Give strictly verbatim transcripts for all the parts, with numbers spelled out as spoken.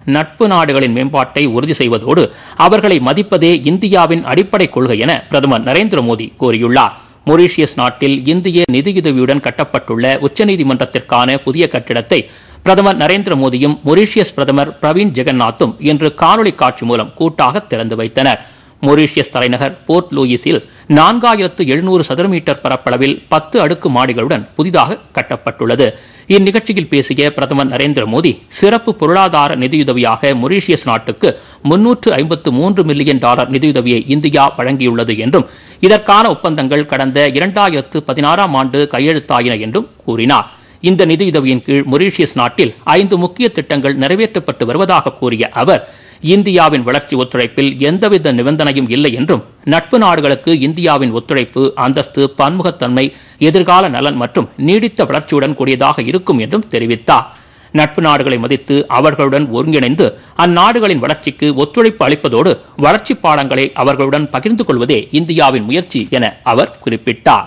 நட்பு நாடுகளின் மேம்பாட்டை உறுதி செய்வதோடு அவர்களை மதிப்பதே இந்தியாவின் அடிப்படை கொள்கை என பிரதமர் நரேந்திர மோடி கூறியுள்ளார். மொரீஷியஸ் நாட்டில் இந்திய நிதியுதவியுடன் கட்டப்பட்டுள்ள உச்சநீதிமன்றத்திற்கான புதிய கட்டிடத்தை பிரதமர் நரேந்திர மோடியும் மொரீஷியஸ் பிரதமர் பிரவீன் ஜெகநாத்தும் இன்று காணொலி காட்சி மூலம் கூட்டாக திறந்து வைத்தனர். மொரீஷியஸ் தலைநகர் போர்ட் லூயிஸில் நான்காயிரத்து எழுநூறு சதுர மீட்டர் பரப்பளவில் பத்து அடுக்கு மாடிகளுடன் புதிதாக கட்டப்பட்டுள்ளது. இந்நிகழ்ச்சியில் பேசிய பிரதமர் நரேந்திர மோடி சிறப்பு பொருளாதார நிதியுதவியாக மொரீஷியஸ் நாட்டுக்கு முன்னூற்று ஐம்பத்து மூன்று மில்லியன் டாலர் நிதியுதவியை இந்தியா வழங்கியுள்ளது என்றும் இதற்கான ஒப்பந்தங்கள் கடந்த இரண்டாயிரத்து பதினாறாம் ஆண்டு கையெழுத்தாயின என்றும் கூறினார். இந்த நிதியுதவியின் கீழ் மொரீஷியஸ் நாட்டில் ஐந்து முக்கிய திட்டங்கள் நிறைவேற்றப்பட்டு வருவதாக கூறிய அவர் இந்தியாவின் வளர்ச்சி ஒத்துழைப்பில் எந்தவித நிபந்தனையும் இல்லை என்றும் நட்பு நாடுகளுக்கு இந்தியாவின் ஒத்துழைப்பு அந்தஸ்து பன்முகத்தன்மை எதிர்கால நலன் மற்றும் நீடித்த வளர்ச்சியுடன் கூடியதாக இருக்கும் என்றும் தெரிவித்தார். நட்பு நாடுகளை மதித்து அவர்களுடன் ஒருங்கிணைந்து அந்நாடுகளின் வளர்ச்சிக்கு ஒத்துழைப்பு அளிப்பதோடு வளர்ச்சி பாடங்களை அவர்களுடன் பகிர்ந்து கொள்வதே இந்தியாவின் முயற்சி என அவர் குறிப்பிட்டார்.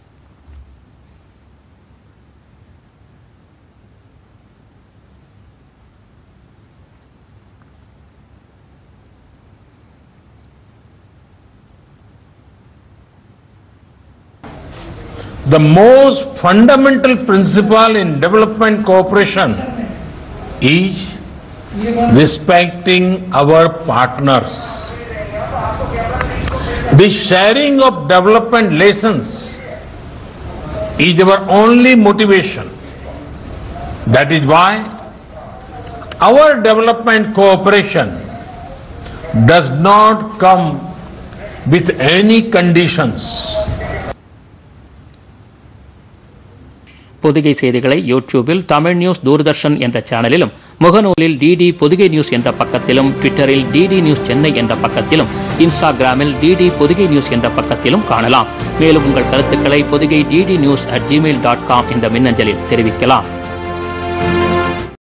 The most fundamental principle in development cooperation is respecting our partners. The sharing of development lessons is our only motivation. That is why our development cooperation does not come with any conditions. Pothigai செய்திகளை யூடியூபில் Tamil news Doordarshan என்ற சேனலிலும், முகநூலில் DD Pothigai news என்ற பக்கத்திலும், ட்விட்டரில் DD news Chennai என்ற பக்கத்திலும், இன்ஸ்டாகிராமில் டிடி பொதிகை நியூஸ் என்ற பக்கத்திலும் காணலாம். மேலும் உங்கள் கருத்துக்களை Podhigai DD news at Gmail dot com என்ற மின்னஞ்சலில் தெரிவிக்கலாம்.